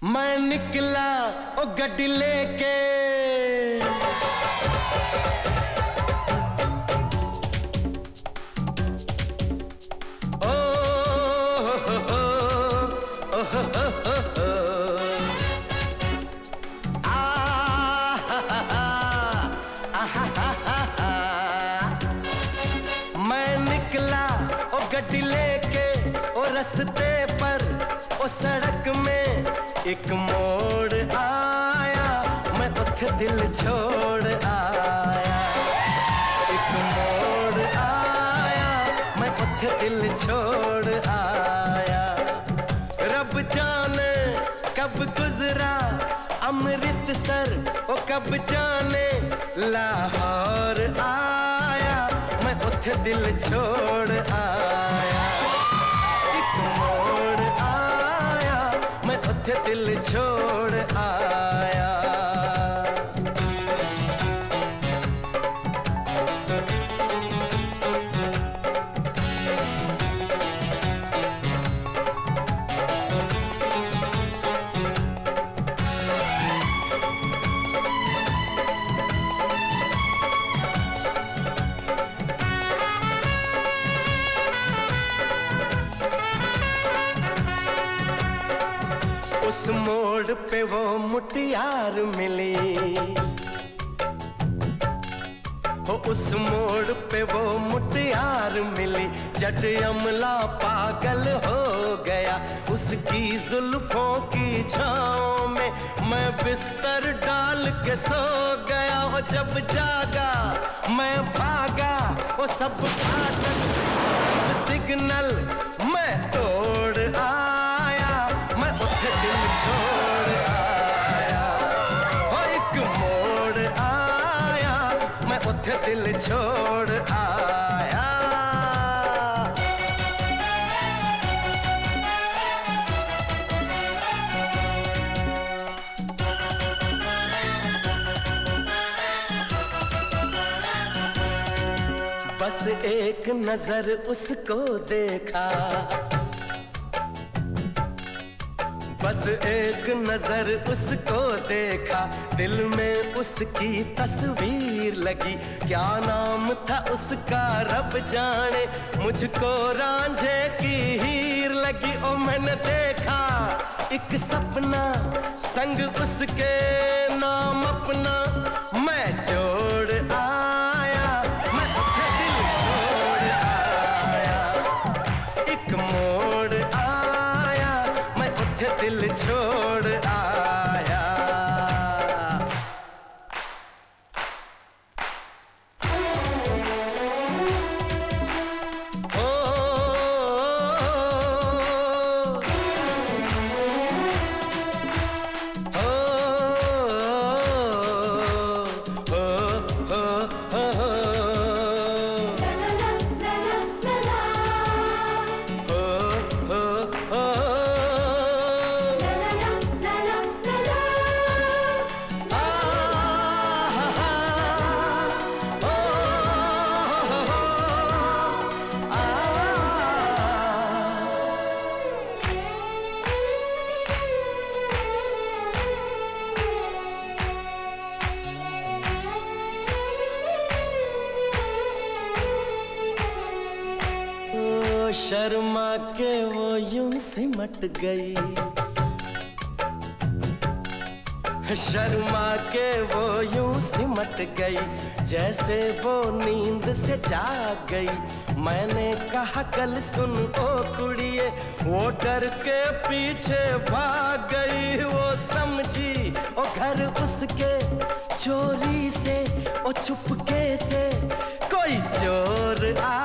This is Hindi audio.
मैं निकला ओ गड्डी लेके, ओ हो हो ओ हो हो आ हा हा। मैं निकला ओ गड्डी लेके, ओ रस्ते पर ओ सड़क में एक मोड़ आया, मैं उठ दिल छोड़ आया। एक मोड़ आया, मैं उठ दिल छोड़ आया। रब जाने कब गुजरा अमृतसर, ओ कब जाने लाहौर आया, मैं उठ दिल छोड़ आया। एक मोड़ आया, मैं उठ दिल छोड़ आया। उस मोड़ पे वो मुटियार मिली, हो उस मोड़ पे वो मुटियार मिली। जट अमला पागल हो गया उसकी जुल्फों की छाँव में, मैं बिस्तर डाल के सो गया। हो जब जागा मैं भागा, वो सब फाटक सब सिग्नल मैं तोड़ आया, मैं उठ दिल छोड़ आया। हो एक मोड़ आया, मैं उठ दिल छोड़ आया। बस एक नजर उसको देखा, बस एक नजर उसको देखा, दिल में उसकी तस्वीर लगी। क्या नाम था उसका रब जाने, मुझको रांझे की हीर लगी। ओ मैंने देखा एक सपना संग उसके नाम अपना मैं जोड़ आया, मैं उठ दिल छोड़ आया। एक मोड़ आया, मैं उठ दिल छोड़ आया। शर्मा के वो यूं सिमट गई, शर्मा के वो यूं सिमट गई, जैसे वो नींद से जाग गई। मैंने कहा कल सुन ओ कुड़िए, वो डर के पीछे भाग गई। वो समझी ओ घर उसके चोरी से, ओ चुपके से कोई चोर आ